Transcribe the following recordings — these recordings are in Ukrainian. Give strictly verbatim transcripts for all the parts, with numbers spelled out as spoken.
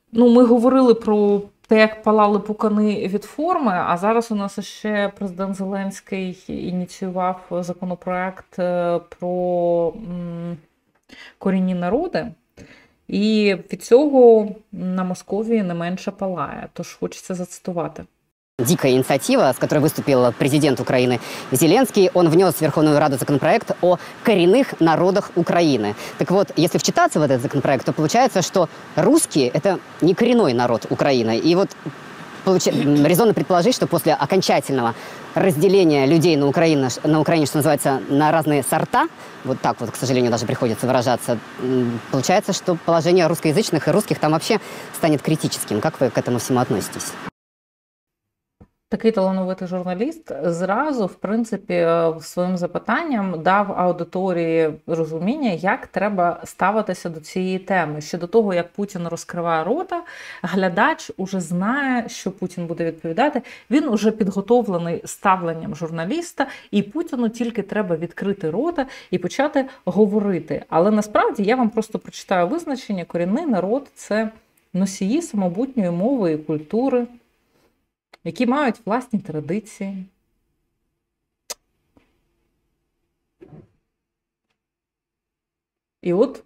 Ну, ми говорили про те, як палали пукани від форми, а зараз у нас ще президент Зеленський ініціював законопроект е, про м, корінні народи. І від цього на Московії не менше палає. Тож хочеться зацитувати. Дикая инициатива, с которой выступил президент Украины Зеленский. Он внес в Верховную Раду законопроект о коренных народах Украины. Так вот, если вчитаться в этот законопроект, то получается, что русские – это не коренной народ Украины. И вот получ... резонно предположить, что после окончательного разделения людей на Украине, на Украине, что называется, на разные сорта, вот так вот, к сожалению, даже приходится выражаться, получается, что положение русскоязычных и русских там вообще станет критическим. Как вы к этому всему относитесь? Такий талановитий журналіст зразу, в принципі, своїм запитанням дав аудиторії розуміння, як треба ставитися до цієї теми. Ще до того, як Путін розкриває рота, глядач уже знає, що Путін буде відповідати. Він уже підготовлений ставленням журналіста, і Путіну тільки треба відкрити рота і почати говорити. Але насправді я вам просто прочитаю визначення. Корінний народ – це носії самобутньої мови і культури, які мають власні традиції. І от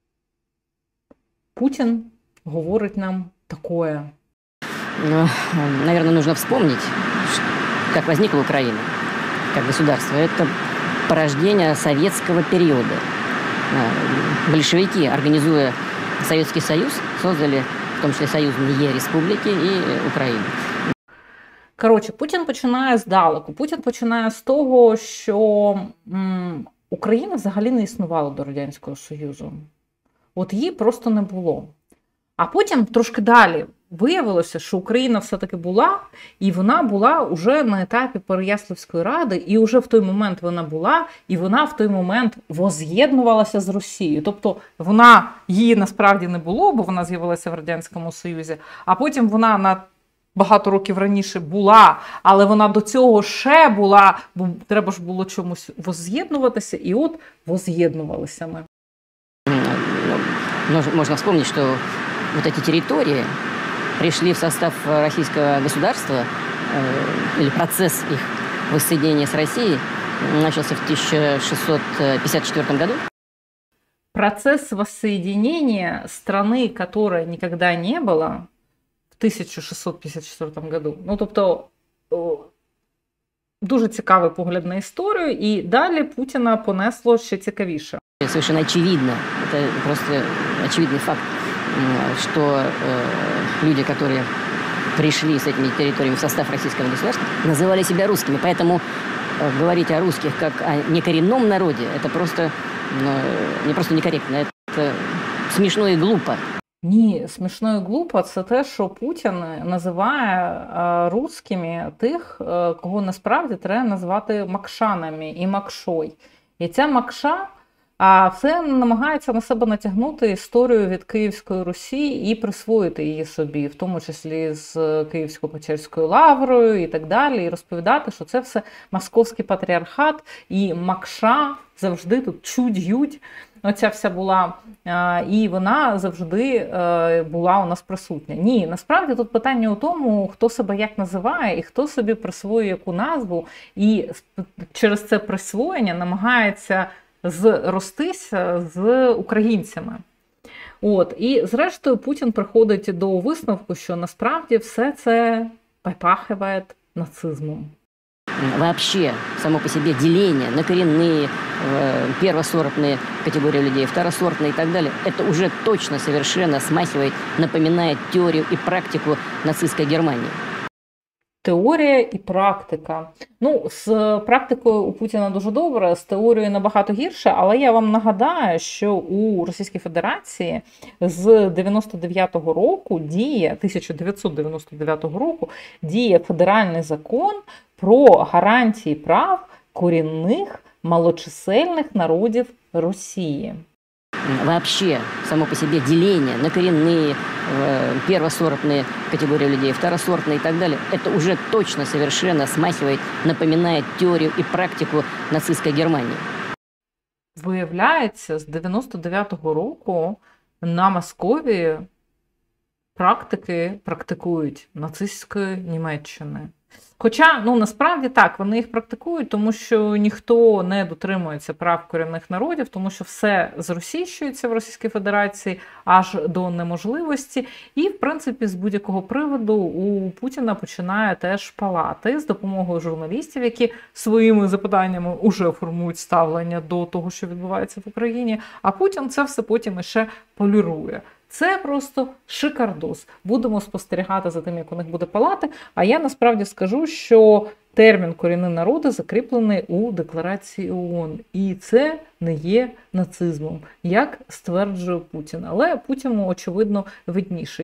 Путін говорить нам такое. Ну, наверное, нужно вспомнить, как возникла Украина, как государство. Это порождение советского периода. Большевики, организуя Советский Союз, создали в том числе союзные республики и Украину. Коротше, Путін починає здалеку. Путін починає з того, що м, Україна взагалі не існувала до Радянського Союзу. От її просто не було. А потім трошки далі виявилося, що Україна все-таки була, і вона була вже на етапі Переяславської ради, і вже в той момент вона була, і вона в той момент воз'єднувалася з Росією. Тобто вона, її насправді не було, бо вона з'явилася в Радянському Союзі, а потім вона на багато років раніше була, але вона до цього ще була, бо треба ж було чомусь воз'єднуватися, і от воз'єднувалися ми. Можно вспомнить, что вот эти территории пришли в состав российского государства, или процесс их воссоединения с Россией начался в тысяча шестьсот пятьдесят четвёртом году. Процесс воссоединения страны, которой никогда не было, в тисяча шістсот п'ятдесят четвертому году. Ну, тобто, дуже цікавий погляд на історію, і далі Путіна понесло ще цікавіше. Совершенно очевидно, это просто очевидный факт, что э, люди, которые пришли с этими территориями в состав российского государства, называли себя русскими. Поэтому э, говорить о русских как о некоренном народе, это просто, ну, не просто некорректно, это смешно и глупо. Ні, смішно і глупо – це те, що Путін називає русскими тих, кого насправді треба назвати макшанами і макшой. І ця макша а все намагається на себе натягнути історію від Київської Русі і присвоїти її собі, в тому числі з Київсько-Печерською лаврою і так далі, і розповідати, що це все московський патріархат, і макша завжди тут чудь-ють. Оця вся була, і вона завжди була у нас присутня. Ні, насправді тут питання у тому, хто себе як називає і хто собі присвоює яку назву, і через це присвоєння намагається зростися з українцями. От, і зрештою Путін приходить до висновку, що насправді все це попахиває нацизмом. Вообще, само по себе деление на коренные, первосортные категории людей, второсортные и так далее, это уже точно совершенно смахивает, напоминает теорию и практику нацистской Германии. Теорія і практика. Ну, з практикою у Путіна дуже добре, з теорією набагато гірше, але я вам нагадаю, що у Російській Федерації з дев'яносто дев'ятого року діє, тисяча дев'ятсот дев'яносто дев'ятого року діє федеральний закон про гарантії прав корінних малочисельних народів Росії. Вообще, само по себе деление на коренные, первосортные категории людей, второсортные и так далее, это уже точно совершенно смахивает, напоминает теорию и практику нацистской Германии. Виявляється, з дев'яносто дев'ятого року на Московії практики практикують нацистської Німеччини. Хоча, ну, насправді так, вони їх практикують, тому що ніхто не дотримується прав корінних народів, тому що все зросійщується в Російській Федерації аж до неможливості. І, в принципі, з будь-якого приводу у Путіна починає теж палати з допомогою журналістів, які своїми запитаннями уже формують ставлення до того, що відбувається в Україні, а Путін це все потім іще полірує. Це просто шикардос. Будемо спостерігати за тим, як у них буде палати. А я насправді скажу, що термін «корінні народи» закріплений у Декларації ООН. І це не є нацизмом, як стверджує Путін. Але Путіну, очевидно, видніше.